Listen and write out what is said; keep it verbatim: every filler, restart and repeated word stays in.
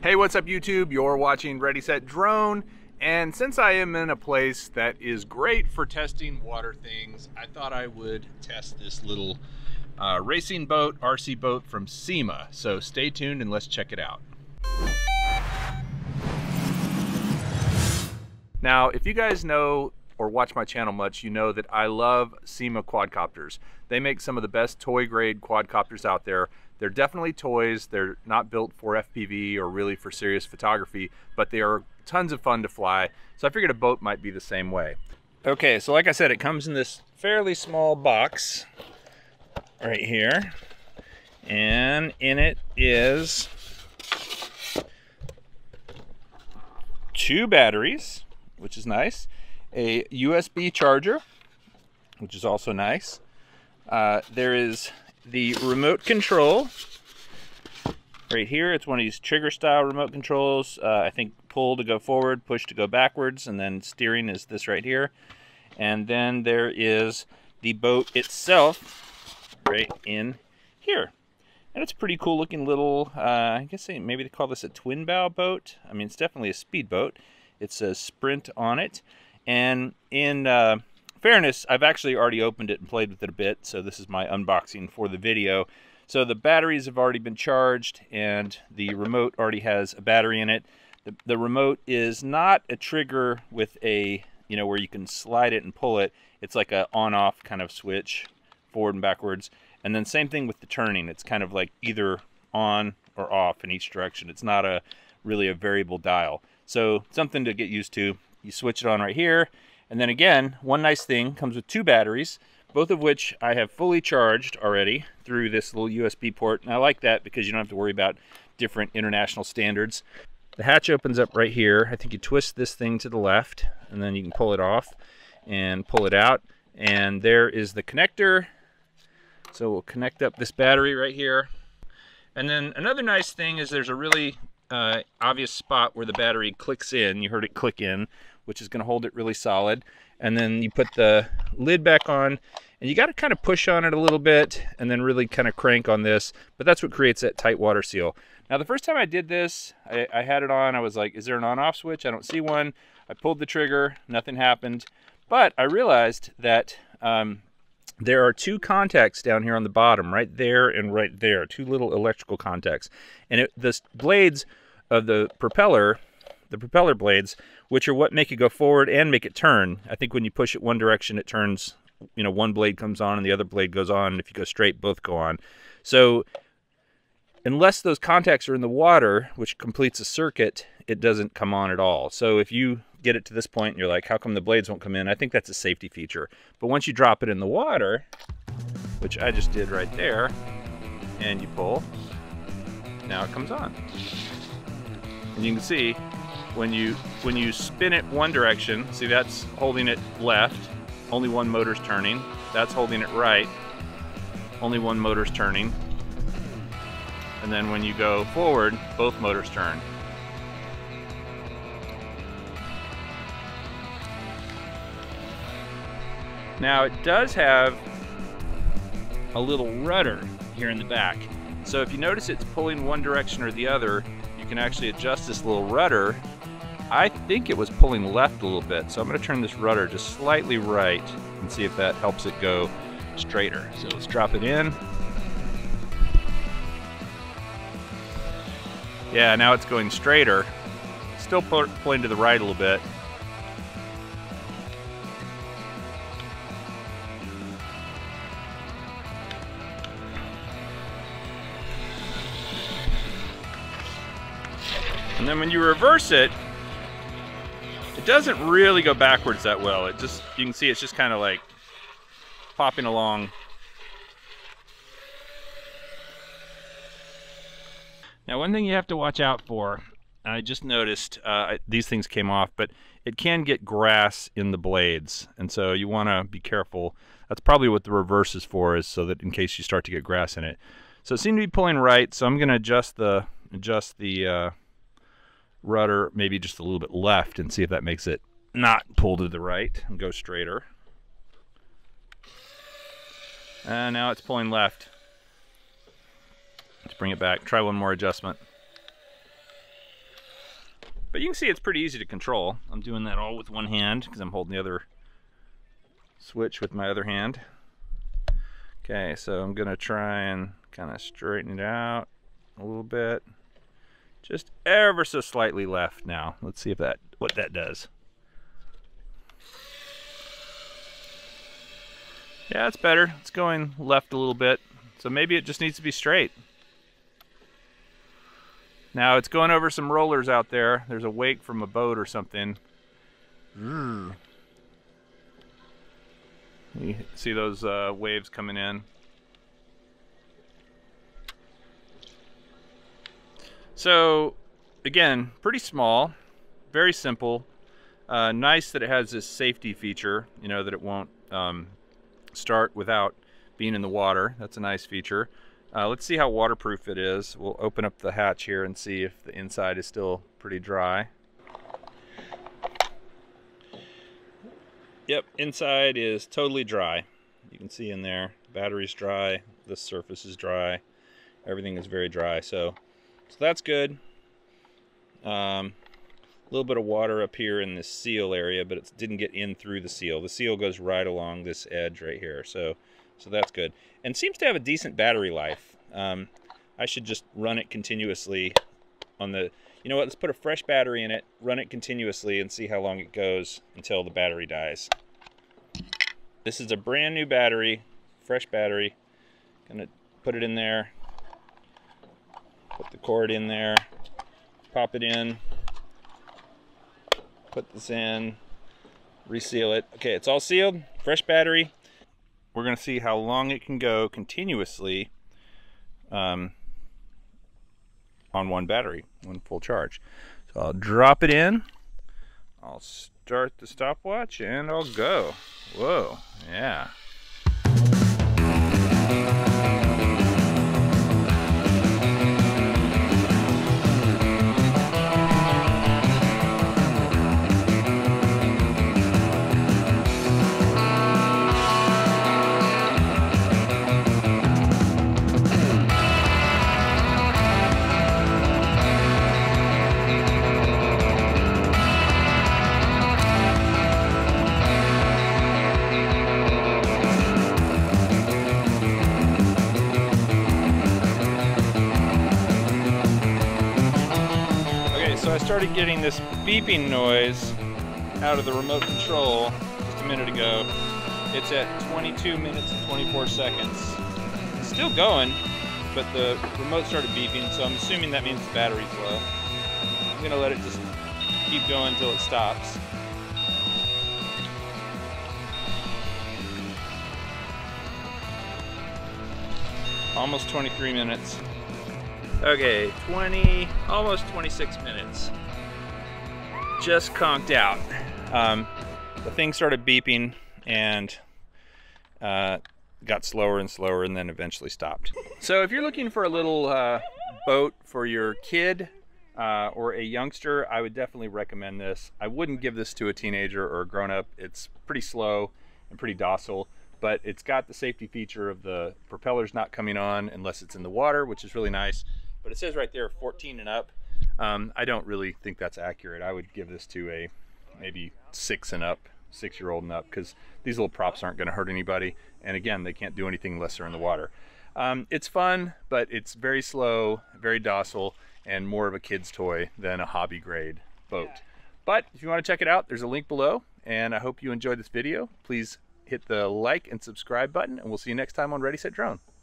Hey, what's up YouTube? You're watching Ready Set Drone, and since I am in a place that is great for testing water things, I thought I would test this little uh, racing boat, R C boat from Syma. So stay tuned and let's check it out. Now, if you guys know or watch my channel much, you know that I love Syma quadcopters. They make some of the best toy grade quadcopters out there. They're definitely toys. They're not built for F P V or really for serious photography, but they are tons of fun to fly. So I figured a boat might be the same way. Okay, so like I said, it comes in this fairly small box right here. And in it is two batteries, which is nice. A U S B charger, which is also nice. Uh, there is the remote control right here. It's one of these trigger style remote controls. Uh, I think pull to go forward, push to go backwards, and then steering is this right here. And then there is the boat itself right in here. And it's a pretty cool looking little, uh, I guess they, maybe they call this a twin bow boat. I mean, it's definitely a speedboat. It says Sprint on it. And in uh, fairness, I've actually already opened it and played with it a bit, so this is my unboxing for the video. So the batteries have already been charged, and the remote already has a battery in it. The, the remote is not a trigger with a, you know, where you can slide it and pull it. It's like a on-off kind of switch, forward and backwards. And then same thing with the turning. It's kind of like either on or off in each direction. It's not a really a variable dial. So something to get used to. You switch it on right here. And then again, one nice thing, comes with two batteries, both of which I have fully charged already through this little U S B port. And I like that because you don't have to worry about different international standards. The hatch opens up right here. I think you twist this thing to the left and then you can pull it off and pull it out. And there is the connector. So we'll connect up this battery right here. And then another nice thing is there's a really uh, obvious spot where the battery clicks in. You heard it click in, which is going to hold it really solid. And then you put the lid back on, and you got to kind of push on it a little bit and then really kind of crank on this, but that's what creates that tight water seal. Now the first time I did this, I, I had it on, I was like, is there an on-off switch? I don't see one. I pulled the trigger, nothing happened, but I realized that um, there are two contacts down here on the bottom, right there and right there, two little electrical contacts. And it, the blades of the propeller, the propeller blades, which are what make it go forward and make it turn. I think when you push it one direction, it turns, you know, one blade comes on and the other blade goes on. And if you go straight, both go on. So unless those contacts are in the water, which completes a circuit, it doesn't come on at all. So if you get it to this point and you're like, how come the blades won't come in? I think that's a safety feature. But once you drop it in the water, which I just did right there, and you pull, now it comes on. And you can see when you when you spin it one direction, see that's holding it left, only one motor's turning. That's holding it right, only one motor's turning. And then when you go forward, both motors turn. Now it does have a little rudder here in the back. So if you notice it's pulling one direction or the other, you can actually adjust this little rudder. I think it was pulling left a little bit, so I'm going to turn this rudder just slightly right and see if that helps it go straighter. So let's drop it in. Yeah, now it's going straighter. Still pulling to the right a little bit. And then when you reverse it, it doesn't really go backwards that well. It just, you can see it's just kind of like popping along. Now one thing you have to watch out for, I just noticed, uh, these things came off, but it can get grass in the blades. And so you want to be careful. That's probably what the reverse is for, is so that in case you start to get grass in it. So it seemed to be pulling right, so I'm going to adjust the, adjust the, uh, rudder maybe just a little bit left and see if that makes it not pull to the right and go straighter. And now it's pulling left. Let's bring it back. Try one more adjustment. But you can see it's pretty easy to control. I'm doing that all with one hand because I'm holding the other switch with my other hand. Okay, so I'm gonna try and kind of straighten it out a little bit. Just ever so slightly left now. Let's see if that what that does. Yeah, it's better. It's going left a little bit. So maybe it just needs to be straight. Now it's going over some rollers out there. There's a wake from a boat or something. You see those uh, waves coming in. So again, pretty small, very simple. Uh, nice that it has this safety feature, you know, that it won't um, start without being in the water. That's a nice feature. Uh, let's see how waterproof it is. We'll open up the hatch here and see if the inside is still pretty dry. Yep, inside is totally dry. You can see in there, battery's dry, this surface is dry, everything is very dry. So, so that's good. Um, a little bit of water up here in this seal area, but it didn't get in through the seal. The seal goes right along this edge right here, so so that's good. And seems to have a decent battery life. Um, I should just run it continuously on the, you know what, let's put a fresh battery in it, run it continuously, and see how long it goes until the battery dies. This is a brand new battery, fresh battery. Gonna put it in there, put the cord in there, pop it in, put this in, reseal it. Okay, it's all sealed, fresh battery. We're gonna see how long it can go continuously um, on one battery, one full charge. So I'll drop it in, I'll start the stopwatch, and I'll go. Whoa, yeah. So I started getting this beeping noise out of the remote control just a minute ago. It's at twenty-two minutes and twenty-four seconds. It's still going, but the remote started beeping, so I'm assuming that means the battery's low. I'm gonna let it just keep going until it stops. Almost twenty-three minutes. Okay, twenty, almost twenty-six minutes. Just conked out. Um, the thing started beeping and uh, got slower and slower and then eventually stopped. So if you're looking for a little uh, boat for your kid uh, or a youngster, I would definitely recommend this. I wouldn't give this to a teenager or a grown-up. It's pretty slow and pretty docile, but it's got the safety feature of the propellers not coming on unless it's in the water, which is really nice. But it says right there fourteen and up. Um, I don't really think that's accurate. I would give this to a maybe six and up, six year old and up, because these little props aren't going to hurt anybody. And again, they can't do anything unless they're in the water. Um, it's fun, but it's very slow, very docile, and more of a kid's toy than a hobby grade boat. But if you want to check it out, there's a link below. And I hope you enjoyed this video. Please hit the like and subscribe button, and we'll see you next time on Ready, Set, Drone.